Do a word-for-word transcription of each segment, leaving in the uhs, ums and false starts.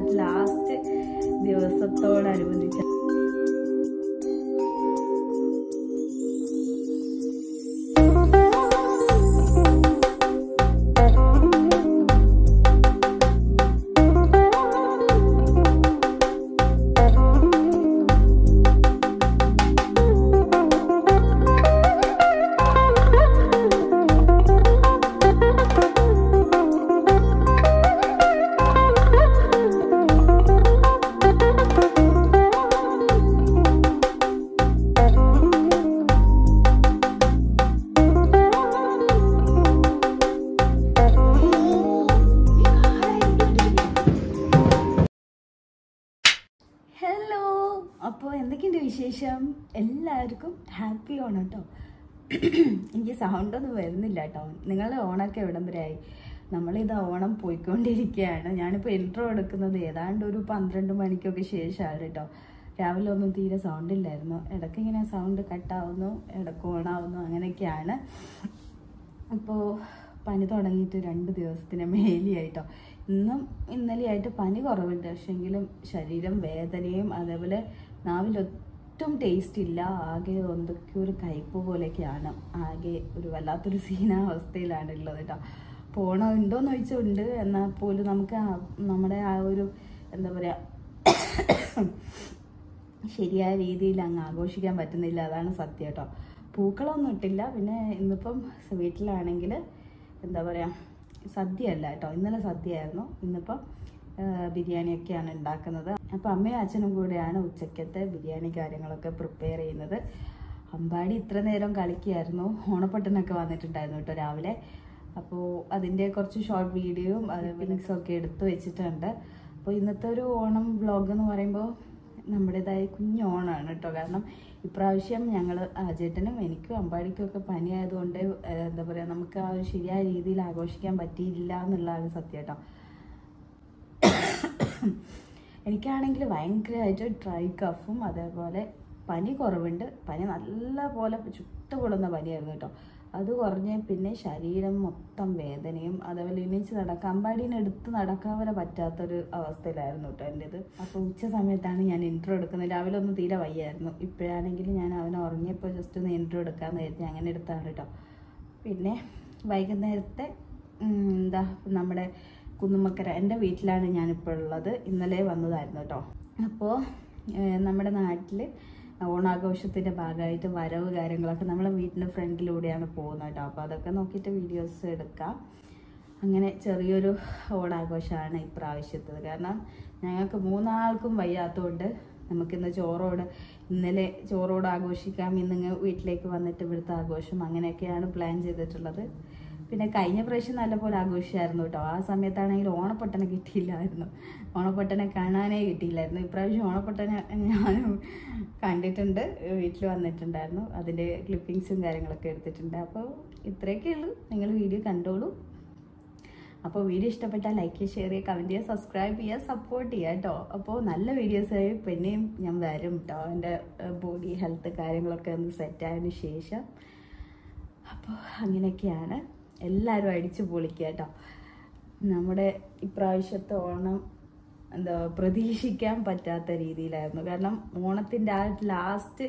Last ദിവസത്തോടനുബന്ധിച്ച് അപ്പോൾ എന്തൊക്കെയുണ്ട് വിശേഷം? എല്ലാവർക്കും ഹാപ്പി ഓണം കേട്ടോ. എനിക്ക് സൗണ്ടൊന്നും വരുന്നില്ല കേട്ടോ. നിങ്ങളുടെ ഓണമൊക്കെ എവിടം വരെയായി? നമ്മളിത് ഓണം പോയിക്കൊണ്ടിരിക്കുകയാണ്. ഞാനിപ്പോൾ ഇൻട്രോ എടുക്കുന്നത് ഏതാണ്ട് ഒരു പന്ത്രണ്ട് മണിക്കൊക്കെ ശേഷമാണ് കേട്ടോ. രാവിലെ ഒന്നും തീരെ സൗണ്ട് ഇല്ലായിരുന്നു. ഇടയ്ക്ക് ഇങ്ങനെ സൗണ്ട് കട്ടാവുന്നു, ഇടയ്ക്ക് ഓണാവുന്നു, അങ്ങനെയൊക്കെയാണ്. അപ്പോൾ പനി തുടങ്ങിയിട്ട് രണ്ട് ദിവസത്തിന് മേലെയായിട്ടോ. ഇന്നും ഇന്നലെയായിട്ട് പനി കുറവുണ്ട്, പക്ഷെങ്കിലും ശരീരം വേദനയും അതേപോലെ നാവിലൊട്ടും ടേസ്റ്റ് ഇല്ല. ആകെ എന്തൊക്കെ ഒരു കയ്പ് പോലെയൊക്കെയാണ്. ആകെ ഒരു വല്ലാത്തൊരു സീനാവസ്ഥയിലാണ് ഉള്ളത് കേട്ടോ. പോണോ ഉണ്ടോയെന്ന് ചോദിച്ചുണ്ട്, എന്നാൽ പോലും നമുക്ക് നമ്മുടെ ആ ഒരു എന്താ പറയുക ശരിയായ രീതിയിൽ അങ്ങ് ആഘോഷിക്കാൻ പറ്റുന്നില്ല. അതാണ് സത്യം കേട്ടോ. പൂക്കളൊന്നും ഇട്ടില്ല. പിന്നെ ഇന്നിപ്പം വീട്ടിലാണെങ്കിൽ എന്താ പറയുക സദ്യ അല്ല കേട്ടോ. ഇന്നലെ സദ്യ ആയിരുന്നു. ഇന്നിപ്പം ബിരിയാണിയൊക്കെയാണ് ഉണ്ടാക്കുന്നത്. അപ്പോൾ അമ്മയും അച്ഛനും കൂടെയാണ് ഉച്ചക്കത്തെ ബിരിയാണി കാര്യങ്ങളൊക്കെ പ്രിപ്പയർ ചെയ്യുന്നത്. അമ്പാടി ഇത്ര നേരം കളിക്കുകയായിരുന്നു. ഓണപ്പട്ടനൊക്കെ വന്നിട്ടുണ്ടായിരുന്നു കേട്ടോ രാവിലെ. അപ്പോൾ അതിൻ്റെ കുറച്ച് ഷോർട്ട് വീഡിയോയും പിക്സും ഒക്കെ എടുത്ത് വെച്ചിട്ടുണ്ട്. അപ്പോൾ ഇന്നത്തെ ഒരു ഓണം വ്ളോഗ് എന്ന് പറയുമ്പോൾ നമ്മുടേതായ കുഞ്ഞു ഓണമാണ് കേട്ടോ. കാരണം ഇപ്രാവശ്യം ഞങ്ങൾ ആചേട്ടനും എനിക്കും അമ്പാടിക്കും ഒക്കെ പനിയായതുകൊണ്ട് എന്താ പറയുക നമുക്ക് ആ ഒരു ശരിയായ രീതിയിൽ ആഘോഷിക്കാൻ പറ്റിയില്ല എന്നുള്ളതാണ് സത്യം കേട്ടോ. എനിക്കാണെങ്കിൽ ഭയങ്കരമായിട്ട് ഡ്രൈ കഫും അതേപോലെ പനി കുറവുണ്ട്. പനി നല്ല പോലെ ചുട്ടുപൊള്ളുന്ന പനിയായിരുന്നു കേട്ടോ. അത് കുറഞ്ഞ് പിന്നെ ശരീരം മൊത്തം വേദനയും അതേപോലെ എണീച്ച് നടക്കാൻ അമ്പാടീനെ എടുത്ത് നടക്കാൻ വരെ പറ്റാത്തൊരു അവസ്ഥയിലായിരുന്നു കേട്ടോ എൻ്റേത്. അപ്പോൾ ഉച്ച സമയത്താണ് ഞാൻ ഇൻട്രോ എടുക്കുന്നത്. രാവിലെ ഒന്നും തീരെ വയ്യായിരുന്നു. ഇപ്പോഴാണെങ്കിൽ ഞാൻ അവനെ ഉറങ്ങിയപ്പോൾ ജസ്റ്റ് ഒന്ന് ഇൻട്രോ എടുക്കാമെന്ന് കരുതി അങ്ങനെ എടുത്താണ് കേട്ടോ. പിന്നെ വൈകുന്നേരത്തെ എന്താ നമ്മുടെ കുന്നുമക്കര എൻ്റെ വീട്ടിലാണ് ഞാനിപ്പോൾ ഉള്ളത്. ഇന്നലെ വന്നതായിരുന്നു കേട്ടോ. അപ്പോൾ നമ്മുടെ നാട്ടിൽ ഓണാഘോഷത്തിൻ്റെ ഭാഗമായിട്ട് വരവ് കാര്യങ്ങളൊക്കെ നമ്മളെ വീട്ടിൻ്റെ ഫ്രണ്ടിലൂടെയാണ് പോകുന്നത് കേട്ടോ. അപ്പോൾ അതൊക്കെ നോക്കിയിട്ട് വീഡിയോസ് എടുക്കാം. അങ്ങനെ ചെറിയൊരു ഓണാഘോഷമാണ് ഇപ്രാവശ്യത്തത്. കാരണം ഞങ്ങൾക്ക് മൂന്നാൾക്കും വയ്യാത്തതുകൊണ്ട് നമുക്കിന്ന് ചോറോട് ഇന്നലെ ചോറോട് ആഘോഷിക്കാം, ഇന്നിങ്ങ് വീട്ടിലേക്ക് വന്നിട്ട് ഇവിടുത്തെ ആഘോഷം അങ്ങനെയൊക്കെയാണ് പ്ലാൻ ചെയ്തിട്ടുള്ളത്. പിന്നെ കഴിഞ്ഞ പ്രാവശ്യം നല്ലപോലെ ആഘോഷിച്ചായിരുന്നു കേട്ടോ. ആ സമയത്താണെങ്കിൽ ഓണപ്പൊട്ടനെ കിട്ടിയില്ലായിരുന്നു. ഓണപ്പൊട്ടനെ കാണാനേ കിട്ടിയില്ലായിരുന്നു. ഇപ്രാവശ്യം ഓണപ്പൊട്ടനെ ഞാനും കണ്ടിട്ടുണ്ട്, വീട്ടിൽ വന്നിട്ടുണ്ടായിരുന്നു. അതിൻ്റെ ക്ലിപ്പിങ്സും കാര്യങ്ങളൊക്കെ എടുത്തിട്ടുണ്ട്. അപ്പോൾ ഇത്രയൊക്കെ ഉള്ളൂ. നിങ്ങൾ വീഡിയോ കണ്ടോളൂ. അപ്പോൾ വീഡിയോ ഇഷ്ടപ്പെട്ടാൽ ലൈക്ക് ചെയ്യുക, ഷെയർ ചെയ്യുക, കമൻറ്റ് ചെയ്യുക, സബ്സ്ക്രൈബ് ചെയ്യുക, സപ്പോർട്ട് ചെയ്യുക കേട്ടോ. അപ്പോൾ നല്ല വീഡിയോസായി പിന്നെയും ഞാൻ വരും കേട്ടോ. എൻ്റെ ബോഡി ഹെൽത്ത് കാര്യങ്ങളൊക്കെ ഒന്ന് സെറ്റായതിന് ശേഷം. അപ്പോൾ അങ്ങനെയൊക്കെയാണ്. എല്ലാവരും അടിച്ചു പൊളിക്കുക കേട്ടോ. നമ്മുടെ ഇപ്രാവശ്യത്തെ ഓണം എന്താ പ്രതീക്ഷിക്കാൻ പറ്റാത്ത രീതിയിലായിരുന്നു. കാരണം ഓണത്തിൻ്റെ ആ ലാസ്റ്റ്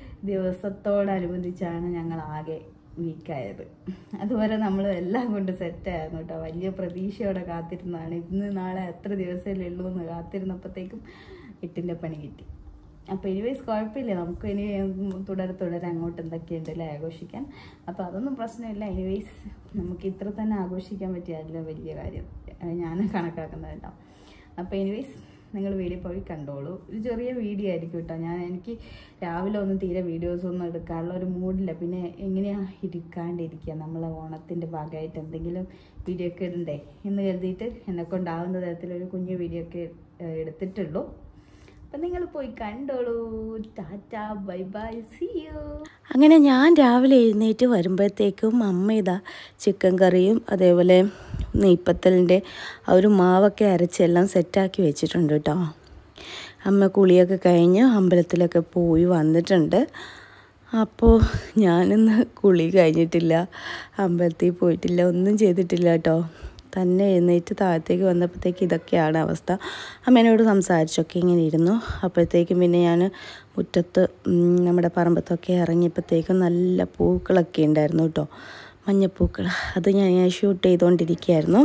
ദിവസത്തോടനുബന്ധിച്ചാണ് ഞങ്ങൾ ആകെ വീക്കായത്. അതുവരെ നമ്മൾ എല്ലാം കൊണ്ട് സെറ്റായിരുന്നു കേട്ടോ. വലിയ പ്രതീക്ഷയോടെ കാത്തിരുന്നതാണ്. ഇന്ന് നാളെ എത്ര ദിവസമല്ലേ ഉള്ളൂ എന്ന് കാത്തിരുന്നപ്പോഴത്തേക്കും എട്ടിൻ്റെ പണി കിട്ടി. അപ്പോൾ എനിവേസ് കുഴപ്പമില്ല, നമുക്ക് ഇനി തുടരെ തുടരെ അങ്ങോട്ട് എന്തൊക്കെയുണ്ട് അല്ലേ ആഘോഷിക്കാൻ. അപ്പോൾ അതൊന്നും പ്രശ്നമില്ല. എനിവേസ് നമുക്ക് ഇത്ര തന്നെ ആഘോഷിക്കാൻ പറ്റിയല്ല വലിയ കാര്യം ഞാൻ കണക്കാക്കുന്നത് കേട്ടോ. അപ്പോൾ എനിവേസ് നിങ്ങൾ വീഡിയോ പോയി കണ്ടോളൂ. ഒരു ചെറിയ വീഡിയോ ആയിരിക്കും കേട്ടോ. ഞാൻ എനിക്ക് രാവിലെ ഒന്നും തീരെ വീഡിയോസ് ഒന്നും എടുക്കാനുള്ള ഒരു മൂഡില്ല. പിന്നെ എങ്ങനെയാണ് ഇരിക്കാണ്ടിരിക്കുക, നമ്മളെ ഓണത്തിൻ്റെ ഭാഗമായിട്ട് എന്തെങ്കിലും വീഡിയോ ഒക്കെ ഇടണ്ടേ എന്ന് കരുതിയിട്ട് എന്നെക്കൊണ്ടാവുന്ന തരത്തിലൊരു കുഞ്ഞു വീഡിയോ ഒക്കെ എടുത്തിട്ടുള്ളൂ. അപ്പം നിങ്ങൾ പോയി കണ്ടോളൂ. Tata, bye bye, see you. അങ്ങനെ ഞാൻ രാവിലെ എഴുന്നേറ്റ് വരുമ്പോഴത്തേക്കും അമ്മ ഇതാ ചിക്കൻ കറിയും അതേപോലെ നെയ്പ്പത്തലിൻ്റെ ആ ഒരു മാവൊക്കെ അരച്ചെല്ലാം സെറ്റാക്കി വെച്ചിട്ടുണ്ട് കേട്ടോ. അമ്മ കുളിയൊക്കെ കഴിഞ്ഞ് അമ്പലത്തിലൊക്കെ പോയി വന്നിട്ടുണ്ട്. അപ്പോൾ ഞാനിന്ന് കുളി കഴിഞ്ഞിട്ടില്ല, അമ്പലത്തിൽ പോയിട്ടില്ല, ഒന്നും ചെയ്തിട്ടില്ല കേട്ടോ. തന്നെ എഴുന്നേറ്റ് താഴത്തേക്ക് വന്നപ്പോഴത്തേക്ക് ഇതൊക്കെയാണ് അവസ്ഥ. അമ്മേനോട് സംസാരിച്ചൊക്കെ ഇങ്ങനെ ഇരുന്നു. അപ്പോഴത്തേക്കും പിന്നെ ഞാൻ മുറ്റത്ത് നമ്മുടെ പറമ്പത്തൊക്കെ ഇറങ്ങിയപ്പോഴത്തേക്കും നല്ല പൂക്കളൊക്കെ ഉണ്ടായിരുന്നു കേട്ടോ, മഞ്ഞപ്പൂക്കൾ. അത് ഞാൻ ഷൂട്ട് ചെയ്തുകൊണ്ടിരിക്കുകയായിരുന്നു.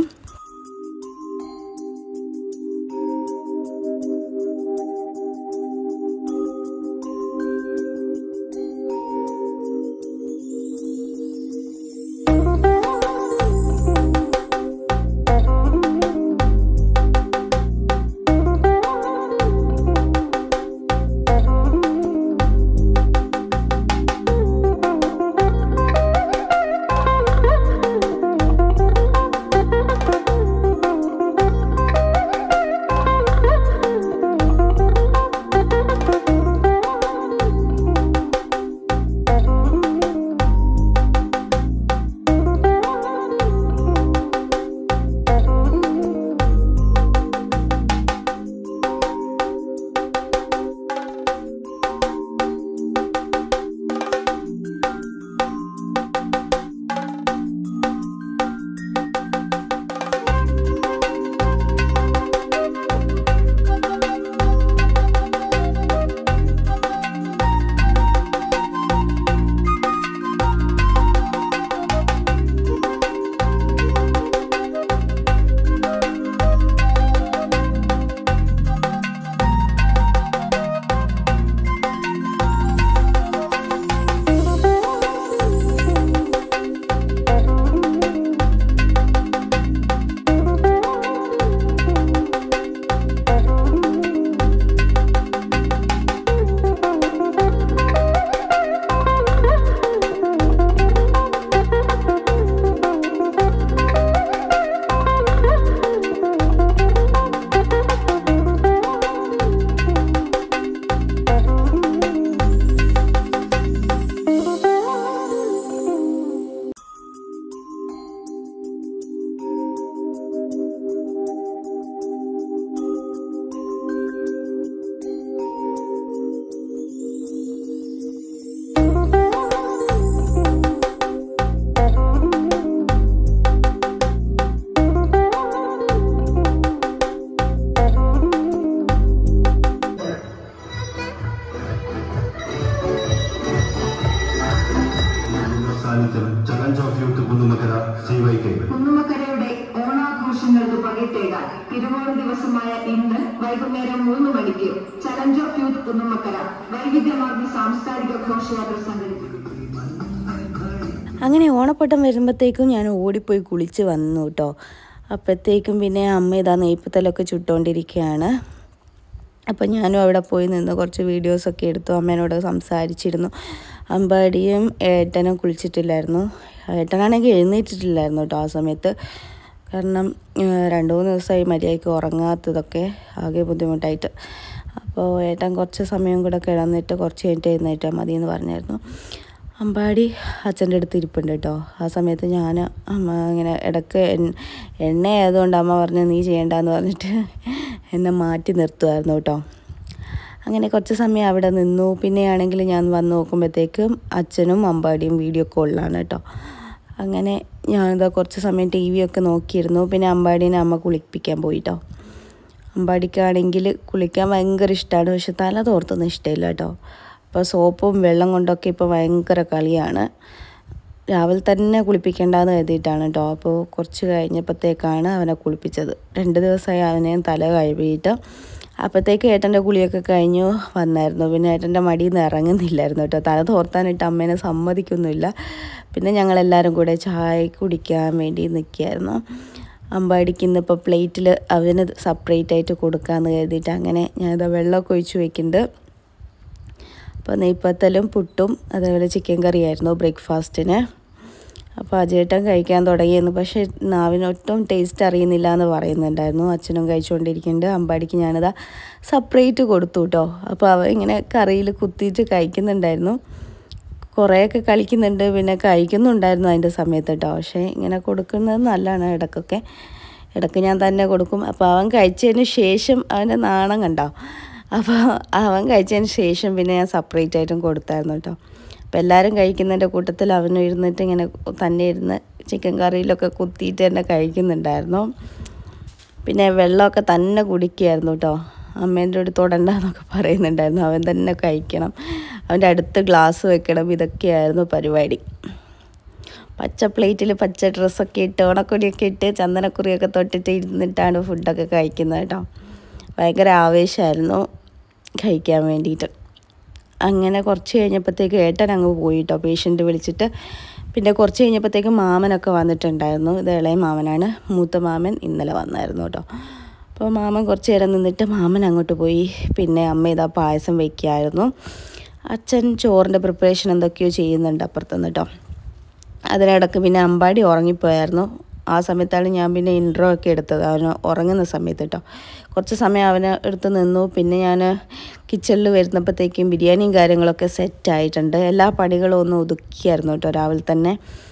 കുന്നുമക്കരയുടെ ഓണാഘോഷങ്ങൾക്ക് പകിട്ടേകാൻ തിരുവോണ ദിവസമായ ഇന്ന് വൈകുന്നേരം മൂന്ന് മണിക്ക് ചലഞ്ച് ഓഫ് യൂത്ത് കുന്നുമക്കര വൈവിധ്യമാർന്ന സാംസ്കാരിക ഘോഷയാത്ര സംഘടിപ്പിക്കും. അങ്ങനെ ഓണപ്പട്ടം വരുമ്പോഴത്തേക്കും ഞാൻ ഓടിപ്പോയി കുളിച്ച് വന്നു കേട്ടോ. അപ്പോഴത്തേക്കും പിന്നെ അമ്മ ഇതാ നെയ്പ്പത്തലൊക്കെ ചുട്ടുകൊണ്ടിരിക്കുകയാണ്. അപ്പം ഞാനും അവിടെ പോയി നിന്ന് കുറച്ച് വീഡിയോസൊക്കെ എടുത്തു, അമ്മേനോട് സംസാരിച്ചിരുന്നു. അമ്പാടിയും ഏട്ടനും കുളിച്ചിട്ടില്ലായിരുന്നു. ഏട്ടനാണെങ്കിൽ എഴുന്നേറ്റിട്ടില്ലായിരുന്നു കേട്ടോ ആ സമയത്ത്. കാരണം രണ്ട് മൂന്ന് ദിവസമായി മര്യാദയ്ക്ക് ഉറങ്ങാത്തതൊക്കെ ആകെ ബുദ്ധിമുട്ടായിട്ട്. അപ്പോൾ ഏട്ടൻ കുറച്ച് സമയം കൂടെ കിടന്നിട്ട് കുറച്ച് കഴിഞ്ഞിട്ട് എഴുന്നേറ്റാൽ മതി എന്ന് പറഞ്ഞായിരുന്നു. അമ്പാടി അച്ഛൻ്റെ അടുത്ത് ഇരിപ്പുണ്ട് കേട്ടോ. ആ സമയത്ത് ഞാൻ അമ്മ ഇങ്ങനെ ഇടയ്ക്ക് എണ്ണ ആയതുകൊണ്ട് അമ്മ പറഞ്ഞു നീ ചെയ്യണ്ടെന്ന് പറഞ്ഞിട്ട് എന്നെ മാറ്റി നിർത്തുമായിരുന്നു കേട്ടോ. അങ്ങനെ കുറച്ച് സമയം അവിടെ നിന്നു. പിന്നെയാണെങ്കിൽ ഞാൻ വന്ന് നോക്കുമ്പോഴത്തേക്കും അച്ഛനും അമ്പാടിയും വീഡിയോ കോളിലാണ് കേട്ടോ. അങ്ങനെ ഞാനിതാ കുറച്ച് സമയം ടി വി ഒക്കെ നോക്കിയിരുന്നു. പിന്നെ അമ്പാടീനെ അമ്മ കുളിപ്പിക്കാൻ പോയിട്ടോ. അമ്പാടിക്കാണെങ്കിൽ കുളിക്കാൻ ഭയങ്കര ഇഷ്ടമാണ്, പക്ഷെ തല തോർത്തൊന്നും ഇഷ്ടമില്ല കേട്ടോ. അപ്പോൾ സോപ്പും വെള്ളം കൊണ്ടൊക്കെ ഇപ്പോൾ ഭയങ്കര കളിയാണ്. രാവിലെ തന്നെ കുളിപ്പിക്കേണ്ടതെന്ന് കരുതിയിട്ടാണ് കേട്ടോ. അപ്പോൾ കുറച്ച് കഴിഞ്ഞപ്പോഴത്തേക്കാണ് അവനെ കുളിപ്പിച്ചത്. രണ്ട് ദിവസമായി അവനെ തല കഴുകിയിട്ട്. അപ്പോഴത്തേക്ക് ഏട്ടൻ്റെ കുളിയൊക്കെ കഴിഞ്ഞു വന്നായിരുന്നു. പിന്നെ ഏട്ടൻ്റെ മടിയിൽ നിന്ന് ഇറങ്ങുന്നില്ലായിരുന്നു കേട്ടോ. തല തോർത്താനിട്ട് അമ്മേനെ സമ്മതിക്കൊന്നുമില്ല. പിന്നെ ഞങ്ങളെല്ലാവരും കൂടെ ചായ കുടിക്കാൻ വേണ്ടി നിൽക്കുകയായിരുന്നു. അമ്പാടിക്ക് ഇന്നിപ്പോൾ പ്ലേറ്റിൽ അവന് സെപ്പറേറ്റ് ആയിട്ട് കൊടുക്കാമെന്ന് കരുതിയിട്ട് അങ്ങനെ ഞാനിത് വെള്ളമൊക്കെ ഒഴിച്ച് വയ്ക്കുന്നുണ്ട്. അപ്പോൾ നെയ്പ്പത്തലും പുട്ടും അതേപോലെ ചിക്കൻ കറിയായിരുന്നു ബ്രേക്ക്ഫാസ്റ്റിന്. അപ്പോൾ അജേട്ടൻ കഴിക്കാൻ തുടങ്ങിയിരുന്നു, പക്ഷേ നാവിനൊട്ടും ടേസ്റ്റ് അറിയുന്നില്ല എന്ന് പറയുന്നുണ്ടായിരുന്നു. അച്ഛനും കഴിച്ചുകൊണ്ടിരിക്കുന്നുണ്ട്. അമ്പാടിക്ക് ഞാനിതാ സെപ്പറേറ്റ് കൊടുത്തു കേട്ടോ. അപ്പോൾ അവ ഇങ്ങനെ കറിയിൽ കുത്തിയിട്ട് കഴിക്കുന്നുണ്ടായിരുന്നു. കുറേയൊക്കെ കളിക്കുന്നുണ്ട്, പിന്നെ കഴിക്കുന്നുണ്ടായിരുന്നു അതിൻ്റെ സമയത്ത് കേട്ടോ. പക്ഷേ ഇങ്ങനെ കൊടുക്കുന്നത് നല്ലതാണ് ഇടയ്ക്കൊക്കെ. ഇടയ്ക്ക് ഞാൻ തന്നെ കൊടുക്കും. അപ്പോൾ അവൻ കഴിച്ചതിന് ശേഷം അവൻ്റെ നാണം കണ്ടോ. അപ്പോൾ അവൻ കഴിച്ചതിന് ശേഷം പിന്നെ ഞാൻ സെപ്പറേറ്റ് ആയിട്ടും കൊടുത്തായിരുന്നു കേട്ടോ. അപ്പോൾ എല്ലാവരും കഴിക്കുന്നതിൻ്റെ കൂട്ടത്തിൽ അവനും ഇരുന്നിട്ട് ഇങ്ങനെ തന്നെ ഇരുന്ന് ചിക്കൻ കറിയിലൊക്കെ കുത്തിയിട്ട് തന്നെ കഴിക്കുന്നുണ്ടായിരുന്നു. പിന്നെ വെള്ളമൊക്കെ തന്നെ കുടിക്കുകയായിരുന്നു കേട്ടോ. അമ്മേൻ്റെ അടുത്ത് തൊടണ്ടെന്നൊക്കെ പറയുന്നുണ്ടായിരുന്നു. അവൻ തന്നെ കഴിക്കണം, അവൻ്റെ അടുത്ത് ഗ്ലാസ് വെക്കണം, ഇതൊക്കെയായിരുന്നു പരിപാടി. പച്ച പ്ലേറ്റിൽ പച്ച ഡ്രസ്സൊക്കെ ഇട്ട് ഓണക്കൊടിയൊക്കെ ഇട്ട് ചന്ദനക്കുറിയൊക്കെ തൊട്ടിട്ട് ഇരുന്നിട്ടാണ് ഫുഡൊക്കെ കഴിക്കുന്നത് കേട്ടോ. ഭയങ്കര ആവേശമായിരുന്നു കഴിക്കാൻ വേണ്ടിയിട്ട്. അങ്ങനെ കുറച്ച് കഴിഞ്ഞപ്പോഴത്തേക്ക് ഏട്ടൻ അങ്ങ് പോയി കേട്ടോ, പേഷ്യൻ്റ് വിളിച്ചിട്ട്. പിന്നെ കുറച്ച് കഴിഞ്ഞപ്പോഴത്തേക്ക് മാമനൊക്കെ വന്നിട്ടുണ്ടായിരുന്നു. ഇത് ഇളയ മാമനാണ്, മൂത്ത മാമൻ ഇന്നലെ വന്നായിരുന്നു കേട്ടോ. അപ്പോൾ മാമൻ കുറച്ച് നേരം നിന്നിട്ട് മാമൻ അങ്ങോട്ട് പോയി. പിന്നെ അമ്മ ഇതാ പായസം വയ്ക്കായിരുന്നു. അച്ഛൻ ചോറിൻ്റെ പ്രിപ്പറേഷൻ എന്തൊക്കെയോ ചെയ്യുന്നുണ്ട് അപ്പുറത്തുനിന്ന് കേട്ടോ. അതിനിടയ്ക്ക് പിന്നെ അമ്പാടി ഉറങ്ങിപ്പോയായിരുന്നു. ആ സമയത്താണ് ഞാൻ പിന്നെ ഇൻട്രോ ഒക്കെ എടുത്തത്, അവന് ഉറങ്ങുന്ന സമയത്ത് കേട്ടോ. കുറച്ച് സമയം അവന് എടുത്ത് നിന്നു. പിന്നെ ഞാൻ കിച്ചണിൽ വരുന്നപ്പോഴത്തേക്കും ബിരിയാണിയും കാര്യങ്ങളൊക്കെ സെറ്റായിട്ടുണ്ട്. എല്ലാ പണികളും ഒന്ന് ഒതുക്കിയായിരുന്നു കേട്ടോ രാവിലെ തന്നെ.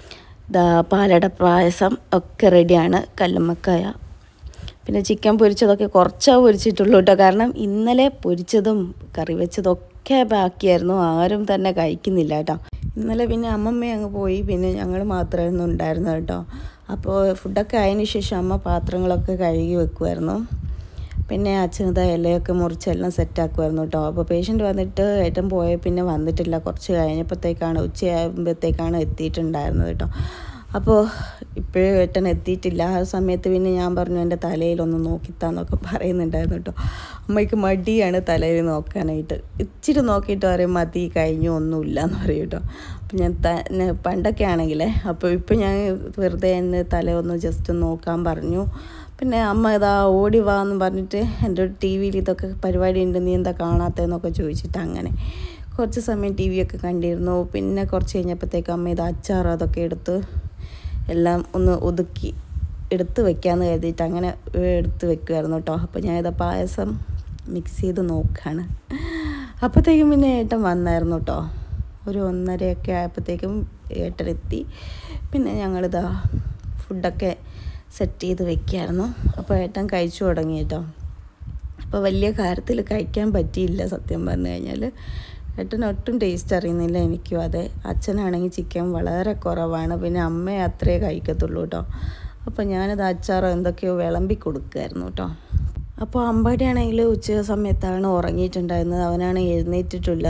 ദാ പാലട പായസം ഒക്കെ റെഡിയാണ്. കല്ലുമ്മക്കായ പിന്നെ ചിക്കൻ പൊരിച്ചതൊക്കെ കുറച്ചേ പൊരിച്ചിട്ടുള്ളൂ കേട്ടോ. കാരണം ഇന്നലെ പൊരിച്ചതും കറി വെച്ചതൊക്കെ ബാക്കിയായിരുന്നു, ആരും തന്നെ കഴിക്കുന്നില്ല കേട്ടോ. ഇന്നലെ പിന്നെ അമ്മമ്മ അങ്ങ് പോയി, പിന്നെ ഞങ്ങൾ മാത്രമായിരുന്നു ഉണ്ടായിരുന്നു കേട്ടോ. അപ്പോൾ ഫുഡൊക്കെ ആയതിനു ശേഷം അമ്മ പാത്രങ്ങളൊക്കെ കഴുകി വെക്കുമായിരുന്നു. പിന്നെ അച്ഛനത് ഇലയൊക്കെ മുറിച്ചെല്ലാം സെറ്റാക്കുമായിരുന്നു കേട്ടോ. അപ്പോൾ പേഷ്യൻ്റ് വന്നിട്ട് ഏട്ടൻ പോയ പിന്നെ വന്നിട്ടില്ല. കുറച്ച് കഴിഞ്ഞപ്പോഴത്തേക്കാണ് ഉച്ചയാകുമ്പോഴത്തേക്കാണ് എത്തിയിട്ടുണ്ടായിരുന്നത് കേട്ടോ. അപ്പോൾ ഇപ്പോഴും ഏട്ടൻ എത്തിയിട്ടില്ല. ആ സമയത്ത് പിന്നെ ഞാൻ പറഞ്ഞു എൻ്റെ തലയിലൊന്ന് നോക്കിത്താന്നൊക്കെ പറയുന്നുണ്ടായിരുന്നു കേട്ടോ. അമ്മയ്ക്ക് മടിയാണ് തലയിൽ നോക്കാനായിട്ട്. ഇച്ചിരി നോക്കിയിട്ട് പറയും മതി കഴിഞ്ഞു ഒന്നുമില്ല എന്ന് പറയും കേട്ടോ. അപ്പം ഞാൻ തന്നെ പണ്ടൊക്കെ ആണെങ്കിലേ, അപ്പോൾ ഇപ്പോൾ ഞാൻ വെറുതെ എന്നെ തല ഒന്ന് ജസ്റ്റ് നോക്കാൻ പറഞ്ഞു. പിന്നെ അമ്മ ഇതാ ഓടി വാ എന്ന് പറഞ്ഞിട്ട് എൻ്റെ ടി വിയിൽ ഇതൊക്കെ പരിപാടി ഉണ്ട്, നീ എന്താ കാണാത്തതെന്നൊക്കെ ചോദിച്ചിട്ട് അങ്ങനെ കുറച്ച് സമയം ടി വിയൊക്കെ കണ്ടിരുന്നു. പിന്നെ കുറച്ച് കഴിഞ്ഞപ്പോഴത്തേക്ക് അമ്മ ഇത് അച്ചാറും അതൊക്കെ എടുത്ത് എല്ലാം ഒന്ന് ഒതുക്കി എടുത്ത് വെക്കാമെന്ന് കരുതിയിട്ട് അങ്ങനെ എടുത്ത് വെക്കുമായിരുന്നു കേട്ടോ. അപ്പോൾ ഞാനിതാ പായസം മിക്സ് ചെയ്ത് നോക്കുകയാണ്. അപ്പോഴത്തേക്കും പിന്നെ ഏട്ടൻ വന്നായിരുന്നു കേട്ടോ. ഒരു ഒന്നരയൊക്കെ ആയപ്പോഴത്തേക്കും ഏട്ടൻ എത്തി. പിന്നെ ഞങ്ങളിതാ ഫുഡൊക്കെ സെറ്റ് ചെയ്ത് വെക്കുകയായിരുന്നു. അപ്പോൾ ഏട്ടൻ കഴിച്ചു തുടങ്ങി കേട്ടോ. അപ്പോൾ വലിയ കാര്യത്തിൽ കഴിക്കാൻ പറ്റിയില്ല സത്യം പറഞ്ഞു കഴിഞ്ഞാൽ. ഏട്ടന് ഒട്ടും ടേസ്റ്റ് അറിയുന്നില്ല, എനിക്കും അതെ. അച്ഛനാണെങ്കിൽ ചിക്കൻ വളരെ കുറവാണ്, പിന്നെ അമ്മയെ അത്രേ കഴിക്കത്തുള്ളൂ കേട്ടോ. അപ്പോൾ ഞാനത് അച്ചാറോ എന്തൊക്കെയോ വിളമ്പി കൊടുക്കുമായിരുന്നു കേട്ടോ. അപ്പോൾ അമ്പാടിയാണെങ്കിൽ ഉച്ച സമയത്താണ് ഉറങ്ങിയിട്ടുണ്ടായിരുന്നത്. അവനാണെങ്കിൽ എഴുന്നേറ്റിട്ടില്ല,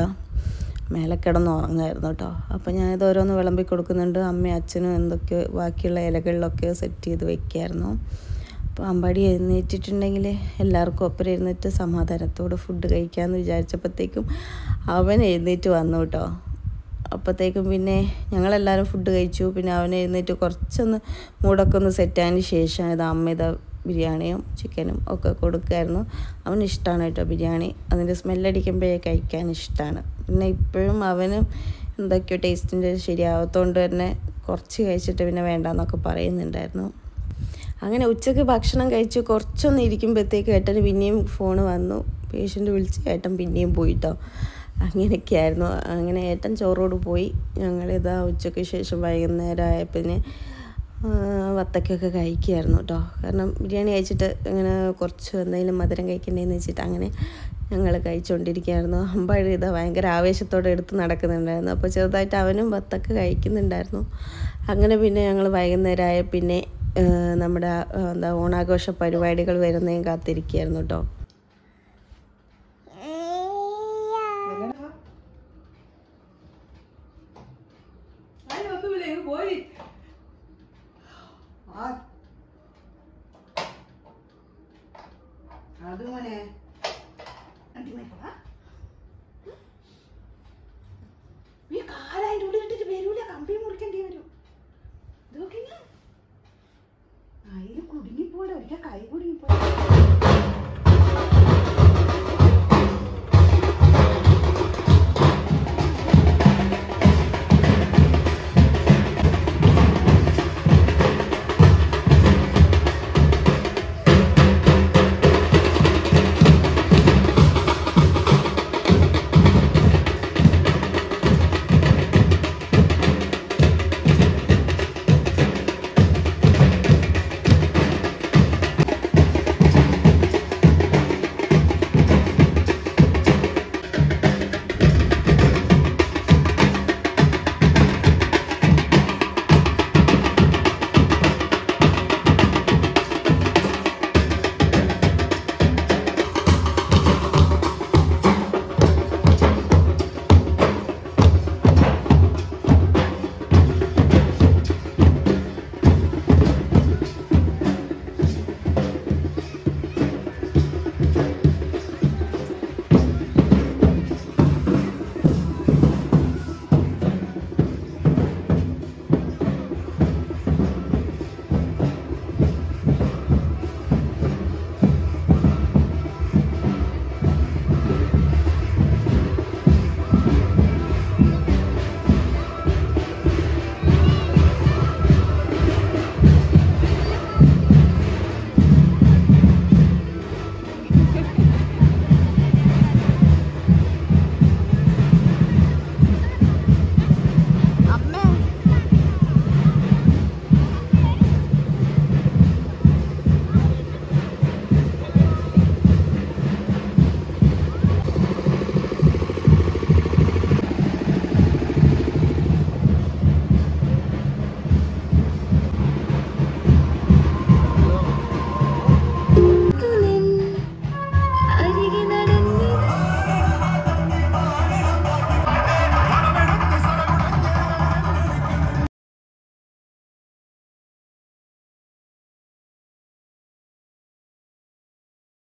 മേലെ കിടന്ന് ഉറങ്ങുമായിരുന്നു കേട്ടോ. അപ്പോൾ ഞാനിത് ഓരോന്ന് വിളമ്പി കൊടുക്കുന്നുണ്ട്. അമ്മയും അച്ഛനും എന്തൊക്കെ ബാക്കിയുള്ള ഇലകളിലൊക്കെ സെറ്റ് ചെയ്ത് വെക്കായിരുന്നു. അപ്പോൾ അമ്പാടി എഴുന്നേറ്റിട്ടുണ്ടെങ്കിൽ എല്ലാവർക്കും ഒപ്പം ഇരുന്നിട്ട് സമാധാനത്തോടെ ഫുഡ് കഴിക്കാമെന്ന് വിചാരിച്ചപ്പോഴത്തേക്കും അവൻ എഴുന്നേറ്റ് വന്നു കേട്ടോ. അപ്പോഴത്തേക്കും പിന്നെ ഞങ്ങളെല്ലാവരും ഫുഡ് കഴിച്ചു. പിന്നെ അവൻ എഴുന്നേറ്റ് കുറച്ചൊന്ന് മൂടൊക്കെ ഒന്ന് സെറ്റായതിന് ശേഷം ഇത് അമ്മ ഇത് ബിരിയാണിയും ചിക്കനും ഒക്കെ കൊടുക്കുമായിരുന്നു. അവന് ഇഷ്ടമാണ് കേട്ടോ ബിരിയാണി, അതിൻ്റെ സ്മെല്ലടിക്കുമ്പോഴേ കഴിക്കാൻ ഇഷ്ടമാണ്. പിന്നെ ഇപ്പോഴും അവനും എന്തൊക്കെയോ ടേസ്റ്റിൻ്റെ ശരിയാവാത്തതുകൊണ്ട് തന്നെ കുറച്ച് കഴിച്ചിട്ട് പിന്നെ വേണ്ടാന്നൊക്കെ പറയുന്നുണ്ടായിരുന്നു. അങ്ങനെ ഉച്ചയ്ക്ക് ഭക്ഷണം കഴിച്ച് കുറച്ചൊന്ന് ഇരിക്കുമ്പോഴത്തേക്ക് ഏട്ടന് പിന്നെയും ഫോൺ വന്നു. പേഷ്യൻ്റ് വിളിച്ച് ഏട്ടൻ പിന്നെയും പോയിട്ടോ. അങ്ങനെയൊക്കെയായിരുന്നു. അങ്ങനെ ഏട്ടൻ ചോറോട് പോയി. ഞങ്ങളിതാ ഉച്ചയ്ക്ക് ശേഷം വൈകുന്നേരം ആയപ്പിന്നെ വത്തക്കൊക്കെ കഴിക്കുകയായിരുന്നു കേട്ടോ. കാരണം ബിരിയാണി കഴിച്ചിട്ട് ഇങ്ങനെ കുറച്ച് എന്തെങ്കിലും മധുരം കഴിക്കണ്ടേന്ന് വെച്ചിട്ട് അങ്ങനെ ഞങ്ങൾ കഴിച്ചുകൊണ്ടിരിക്കുകയായിരുന്നു. അമ്പാടി ഇതാ ഭയങ്കര ആവേശത്തോടെ എടുത്ത് നടക്കുന്നുണ്ടായിരുന്നു. അപ്പോൾ ചെറുതായിട്ട് അവനും വത്തക്ക കഴിക്കുന്നുണ്ടായിരുന്നു. അങ്ങനെ പിന്നെ ഞങ്ങൾ വൈകുന്നേരം ആയ പിന്നെ നമ്മുടെ എന്താ ഓണാഘോഷ പരിപാടികൾ വരുന്നതും കാത്തിരിക്കുകയായിരുന്നു കേട്ടോ. കുടുങ്ങിപ്പോടെ ഒരിക്കൽ കൈ കുടുങ്ങിപ്പോ